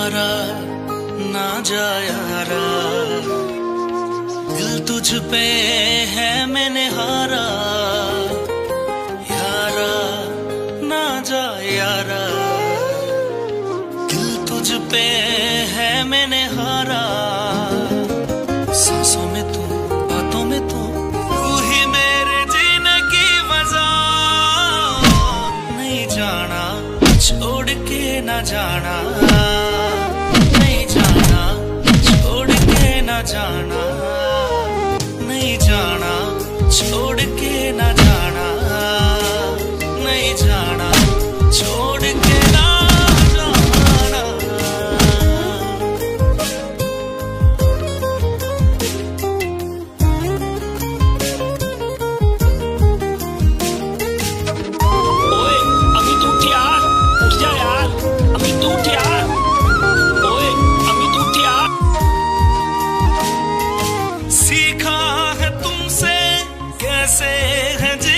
यारा ना जा यारा, दिल तुझ पे है मैंने हारा। यारा ना जा यारा, दिल तुझ पे है मैंने हारा। सांसों में तू, बातों में तू, तू ही मेरे जीने की वजह। नहीं जाना छोड़ के ना जाना, नहीं जाना छोड़ के ना जाना, नहीं जाना छोड़ के ना जाना, नहीं जाना छोड़ के ना जाना। ओए अमित उठ यार, उठ जा यार, अमित उठ यार। ओए अमित उठ यार। सीखा है तुमसे कैसे है